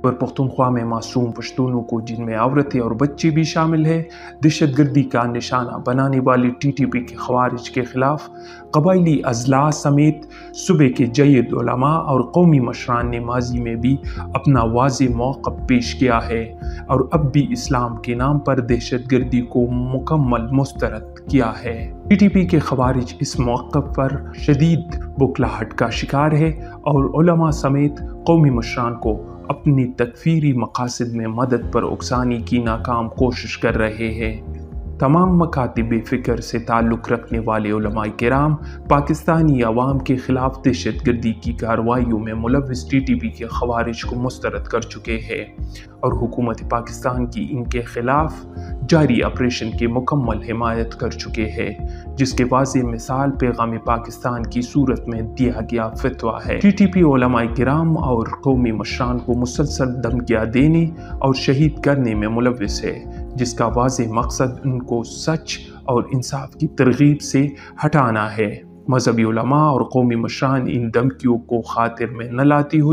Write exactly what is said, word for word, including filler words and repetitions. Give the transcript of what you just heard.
خیبر پختونخوا میں معصوم پشتونوں کو، جن میں عورتیں اور بچے بھی شامل ہیں، دہشت گردی کا نشانہ بنانے والی ٹی ٹی پی کے خوارج کے خلاف قبائلی اضلاع سمیت صوبے کے جید علماء اور قومی مشران نے ماضی میں بھی اپنا واضح موقف پیش کیا ہے اور اب بھی اسلام کے نام پر دہشت گردی کو مکمل مسترد کیا ہے۔ ٹی ٹی پی کے خوارج اس موقف پر شدید بوکھلاہٹ کا شکار ہے اور علماء سمیت قومی مشران کو اپنی تکفیری مقاصد میں مدد پر اکسانے کی ناکام کوشش کر رہے ہیں۔ تمام مکاتب فکر سے تعلق رکھنے والے علماء کرام پاکستانی عوام کے خلاف دہشت گردی کی کارروائیوں میں ملوث ٹی ٹی پی کے خوارج کو مسترد کر چکے ہیں اور حکومت پاکستان کی ان کے خلاف جاری آپریشن کی مکمل حمایت کر چکے ہیں، جس کے واضح مثال پیغام پاکستان کی صورت میں دیا گیا فتویٰ ہے۔ ٹی ٹی پی علماء کرام اور قومی مشران کو مسلسل دھمکیاں دینے اور شہید کرنے میں ملوث ہے، جس کا واضح مقصد ان کو سچ اور انصاف کی ترغیب سے ہٹانا ہے۔ مذہبی علماء اور قومی مشران ان دھمکیوں کو خاطر میں نہ لاتی ہوئی